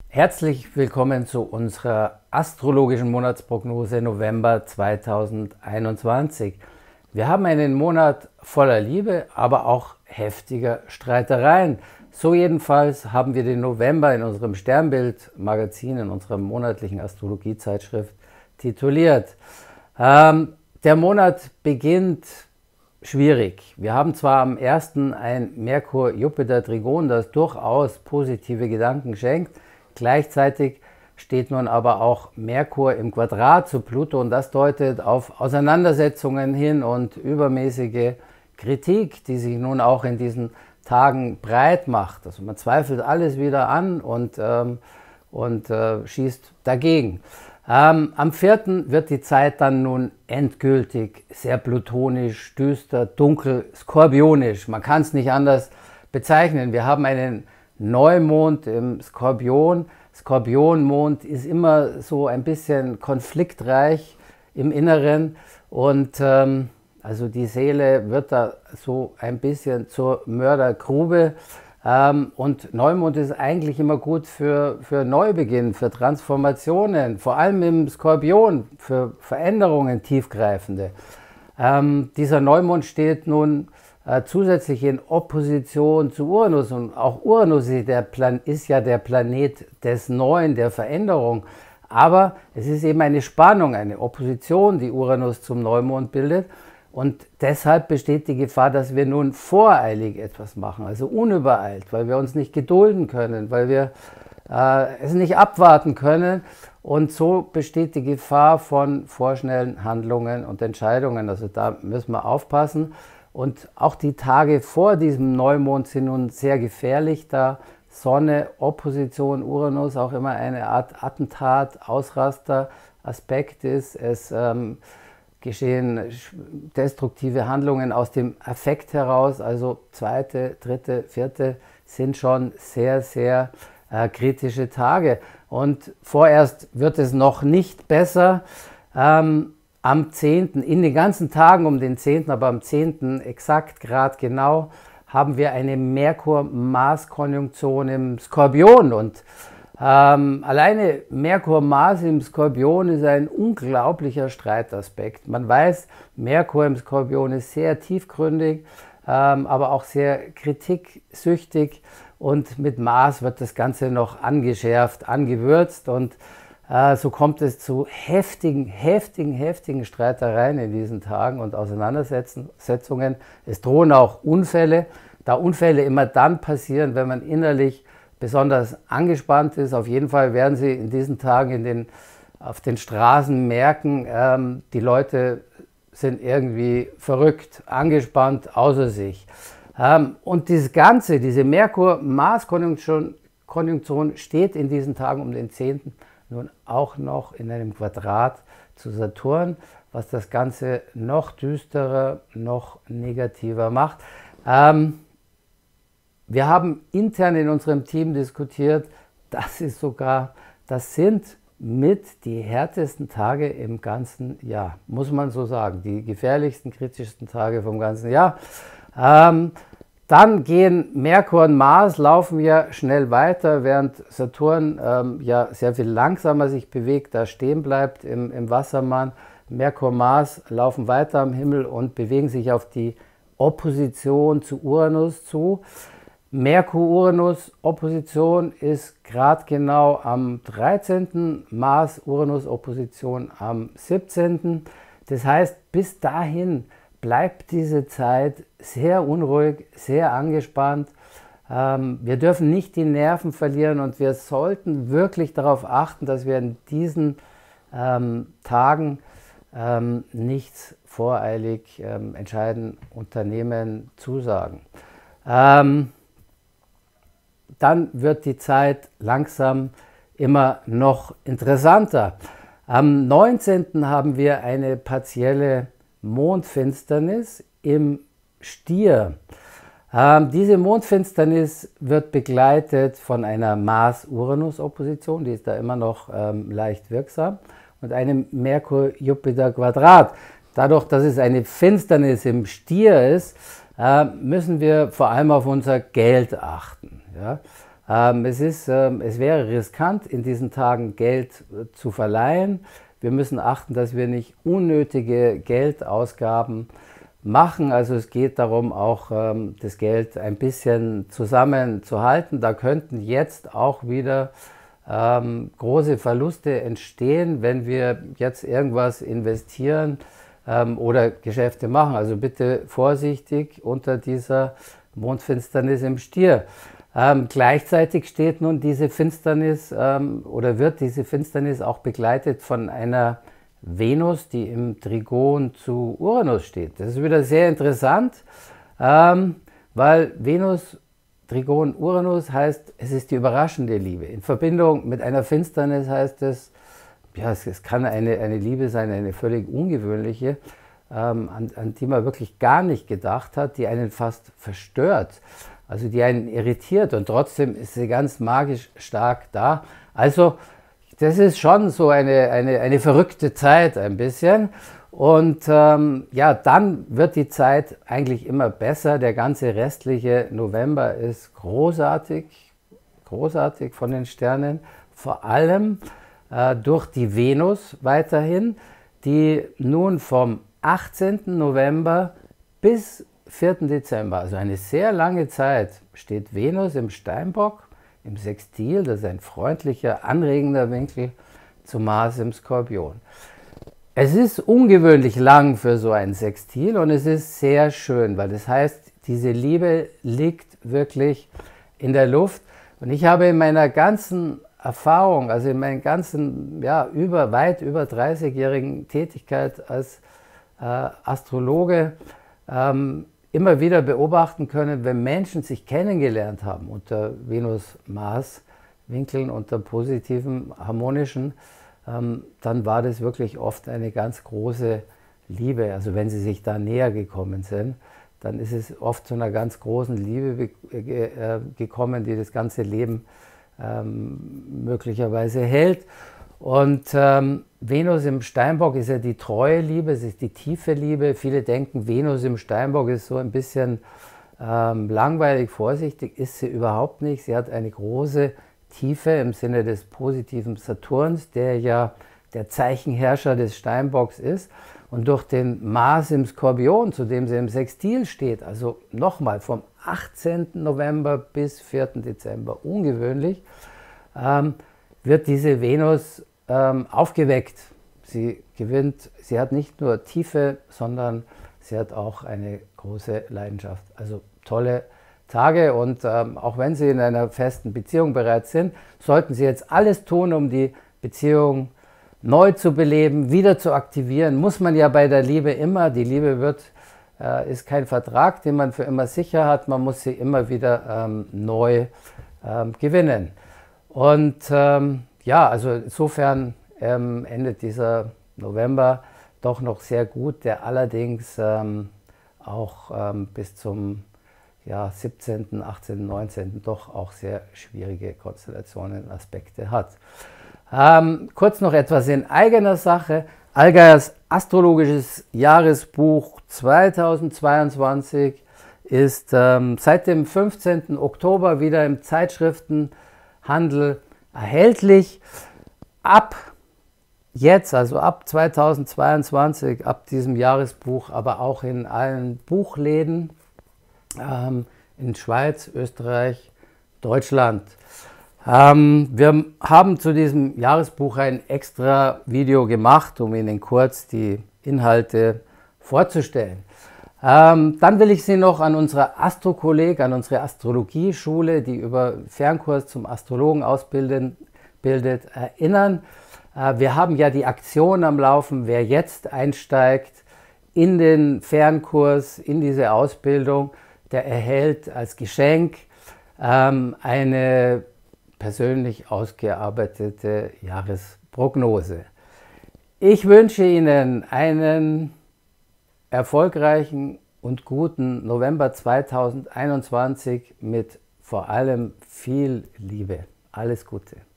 Herzlich willkommen zu unserer astrologischen Monatsprognose November 2021. Wir haben einen Monat voller Liebe, aber auch heftiger Streitereien. So jedenfalls haben wir den November in unserem Sternbild-Magazin, in unserer monatlichen Astrologiezeitschrift tituliert. Der Monat beginnt schwierig. Wir haben zwar am 1. ein Merkur-Jupiter-Trigon, das durchaus positive Gedanken schenkt. Gleichzeitig steht nun aber auch Merkur im Quadrat zu Pluto und das deutet auf Auseinandersetzungen hin und übermäßige Kritik, die sich nun auch in diesen Tagen breit macht. Also man zweifelt alles wieder an und schießt dagegen. Am 4. wird die Zeit dann nun endgültig sehr plutonisch, düster, dunkel, skorpionisch. Man kann es nicht anders bezeichnen. Wir haben einen Neumond im Skorpion. Skorpionmond ist immer so ein bisschen konfliktreich im Inneren und also die Seele wird da so ein bisschen zur Mördergrube. Und Neumond ist eigentlich immer gut für Neubeginn, für Transformationen, vor allem im Skorpion, für Veränderungen, tiefgreifende. Dieser Neumond steht nun zusätzlich in Opposition zu Uranus und auch Uranus ist ja der Planet des Neuen, der Veränderung. Aber es ist eben eine Spannung, eine Opposition, die Uranus zum Neumond bildet. Und deshalb besteht die Gefahr, dass wir nun voreilig etwas machen, also unübereilt, weil wir uns nicht gedulden können, weil wir es nicht abwarten können. Und so besteht die Gefahr von vorschnellen Handlungen und Entscheidungen. Also da müssen wir aufpassen. Und auch die Tage vor diesem Neumond sind nun sehr gefährlich, da Sonne, Opposition, Uranus auch immer eine Art Attentat, Ausraster, Aspekt ist. Es geschehen destruktive Handlungen aus dem Affekt heraus, also 2., 3., 4. sind schon sehr, sehr kritische Tage. Und vorerst wird es noch nicht besser. Am 10., in den ganzen Tagen um den 10., aber am 10. exakt, grad genau, haben wir eine Merkur-Mars-Konjunktion im Skorpion. Und alleine Merkur-Mars im Skorpion ist ein unglaublicher Streitaspekt. Man weiß, Merkur im Skorpion ist sehr tiefgründig, aber auch sehr kritiksüchtig. Und mit Mars wird das Ganze noch angeschärft, angewürzt und so kommt es zu heftigen Streitereien in diesen Tagen und Auseinandersetzungen. Es drohen auch Unfälle, da Unfälle immer dann passieren, wenn man innerlich besonders angespannt ist. Auf jeden Fall werden Sie in diesen Tagen auf den Straßen merken, die Leute sind irgendwie verrückt, angespannt, außer sich. Und diese Merkur-Mars-Konjunktion steht in diesen Tagen um den 10. nun auch noch in einem Quadrat zu Saturn, was das Ganze noch düsterer, noch negativer macht. Wir haben intern in unserem Team diskutiert, das sind mit die härtesten Tage im ganzen Jahr, muss man so sagen, die gefährlichsten, kritischsten Tage vom ganzen Jahr. Dann gehen Merkur und Mars, laufen ja schnell weiter, während Saturn ja sehr viel langsamer sich bewegt, da stehen bleibt im Wassermann. Merkur und Mars laufen weiter am Himmel und bewegen sich auf die Opposition zu Uranus zu. Merkur-Uranus-Opposition ist gerade genau am 13., Mars-Uranus-Opposition am 17. Das heißt, bis dahin bleibt diese Zeit sehr unruhig, sehr angespannt. Wir dürfen nicht die Nerven verlieren und wir sollten wirklich darauf achten, dass wir in diesen Tagen nichts voreilig entscheiden, unternehmen, zusagen. Dann wird die Zeit langsam immer noch interessanter. Am 19. haben wir eine partielle Mondfinsternis im Stier. Diese Mondfinsternis wird begleitet von einer Mars-Uranus-Opposition, die ist da immer noch leicht wirksam, und einem Merkur-Jupiter-Quadrat. Dadurch, dass es eine Finsternis im Stier ist, müssen wir vor allem auf unser Geld achten. Ja? Es wäre riskant, in diesen Tagen Geld zu verleihen. Wir müssen achten, dass wir nicht unnötige Geldausgaben machen. Also es geht darum, auch das Geld ein bisschen zusammenzuhalten. Da könnten jetzt auch wieder große Verluste entstehen, wenn wir jetzt irgendwas investieren oder Geschäfte machen. Also bitte vorsichtig unter dieser Mondfinsternis im Stier. Gleichzeitig steht nun diese Finsternis oder wird diese Finsternis auch begleitet von einer Venus, die im Trigon zu Uranus steht. Das ist wieder sehr interessant, weil Venus, Trigon, Uranus heißt, es ist die überraschende Liebe. In Verbindung mit einer Finsternis heißt es, ja, es kann eine Liebe sein, eine völlig ungewöhnliche, an die man wirklich gar nicht gedacht hat, die einen fast verstört, also die einen irritiert, und trotzdem ist sie ganz magisch stark da. Also das ist schon so eine verrückte Zeit ein bisschen. Und ja, dann wird die Zeit eigentlich immer besser. Der ganze restliche November ist großartig, großartig von den Sternen, vor allem durch die Venus weiterhin, die nun vom 18. November bis 4. Dezember, also eine sehr lange Zeit, steht Venus im Steinbock, im Sextil, das ist ein freundlicher, anregender Winkel zu Mars im Skorpion. Es ist ungewöhnlich lang für so ein Sextil und es ist sehr schön, weil das heißt, diese Liebe liegt wirklich in der Luft. Und ich habe in meiner ganzen Erfahrung, also in meiner ganzen, ja, weit über 30-jährigen Tätigkeit als Astrologe, immer wieder beobachten können, wenn Menschen sich kennengelernt haben unter Venus-Mars-Winkeln, unter positiven, harmonischen, dann war das wirklich oft eine ganz große Liebe. Also wenn sie sich da näher gekommen sind, dann ist es oft zu einer ganz großen Liebe gekommen, die das ganze Leben möglicherweise hält. Und Venus im Steinbock ist ja die treue Liebe, es ist die tiefe Liebe. Viele denken, Venus im Steinbock ist so ein bisschen langweilig, vorsichtig, ist sie überhaupt nicht. Sie hat eine große Tiefe im Sinne des positiven Saturns, der ja der Zeichenherrscher des Steinbocks ist. Und durch den Mars im Skorpion, zu dem sie im Sextil steht, also nochmal vom 18. November bis 4. Dezember, ungewöhnlich, wird diese Venus aufgeweckt. Sie hat nicht nur Tiefe, sondern sie hat auch eine große Leidenschaft. Also tolle Tage, und auch wenn Sie in einer festen Beziehung bereits sind, sollten Sie jetzt alles tun, um die Beziehung neu zu beleben, wieder zu aktivieren. Muss man ja bei der Liebe immer. Die Liebe ist kein Vertrag, den man für immer sicher hat. Man muss sie immer wieder neu gewinnen. Und ja, also insofern endet dieser November doch noch sehr gut, der allerdings auch bis zum 17., 18., 19. doch auch sehr schwierige Konstellationen und Aspekte hat. Kurz noch etwas in eigener Sache. Allgeiers astrologisches Jahresbuch 2022 ist seit dem 15. Oktober wieder im Zeitschriftenhandel erhältlich. Ab jetzt, also ab 2022, ab diesem Jahresbuch, aber auch in allen Buchläden in Schweiz, Österreich, Deutschland. Wir haben zu diesem Jahresbuch ein extra Video gemacht, um Ihnen kurz die Inhalte vorzustellen. Dann will ich Sie noch an unsere Astrokolleg, an unsere Astrologieschule, die über Fernkurs zum Astrologen ausbildet, erinnern. Wir haben ja die Aktion am Laufen, wer jetzt einsteigt in den Fernkurs, in diese Ausbildung, der erhält als Geschenk eine persönlich ausgearbeitete Jahresprognose. Ich wünsche Ihnen einen erfolgreichen und guten November 2021 mit vor allem viel Liebe. Alles Gute.